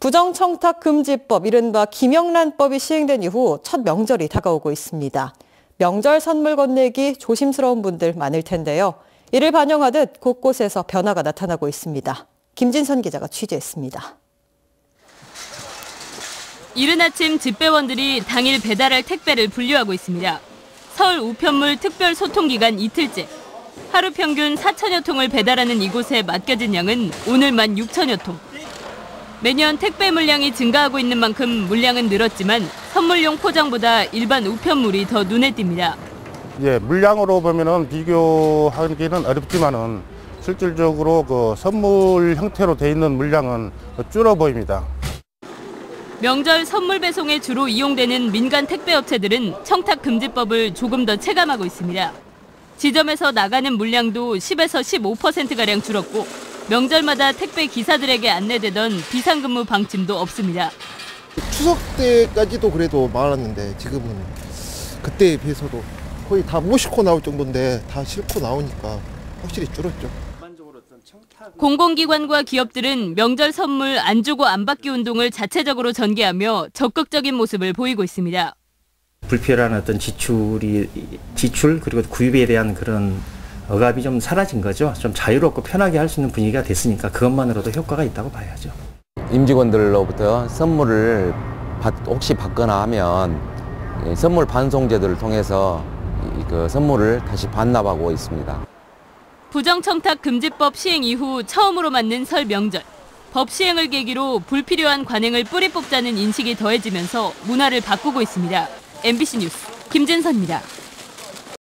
부정청탁금지법, 이른바 김영란법이 시행된 이후 첫 명절이 다가오고 있습니다. 명절 선물 건네기 조심스러운 분들 많을 텐데요. 이를 반영하듯 곳곳에서 변화가 나타나고 있습니다. 김진선 기자가 취재했습니다. 이른 아침 집배원들이 당일 배달할 택배를 분류하고 있습니다. 서울 우편물 특별 소통기간 이틀째. 하루 평균 4천여 통을 배달하는 이곳에 맡겨진 양은 오늘만 6천여 통. 매년 택배 물량이 증가하고 있는 만큼 물량은 늘었지만 선물용 포장보다 일반 우편물이 더 눈에 띕니다. 물량으로 보면은 비교하기는 어렵지만은 실질적으로 그 선물 형태로 돼 있는 물량은 줄어 보입니다. 명절 선물 배송에 주로 이용되는 민간 택배업체들은 청탁금지법을 조금 더 체감하고 있습니다. 지점에서 나가는 물량도 10에서 15%가량 줄었고 명절마다 택배 기사들에게 안내되던 비상근무 방침도 없습니다. 추석 때까지도 그래도 많았는데 지금은 그때에 비해서도 거의 다 못 싣고 나올 정도인데 다 싣고 나오니까 확실히 줄었죠. 공공기관과 기업들은 명절 선물 안 주고 안 받기 운동을 자체적으로 전개하며 적극적인 모습을 보이고 있습니다. 불필요한 어떤 지출 그리고 구입에 대한 그런 억압이 좀 사라진 거죠. 좀 자유롭고 편하게 할 수 있는 분위기가 됐으니까 그것만으로도 효과가 있다고 봐야죠. 임직원들로부터 선물을 혹시 받거나 하면 선물 반송제도를 통해서 그 선물을 다시 반납하고 있습니다. 부정청탁금지법 시행 이후 처음으로 맞는 설 명절. 법 시행을 계기로 불필요한 관행을 뿌리 뽑자는 인식이 더해지면서 문화를 바꾸고 있습니다. MBC 뉴스 김진선입니다.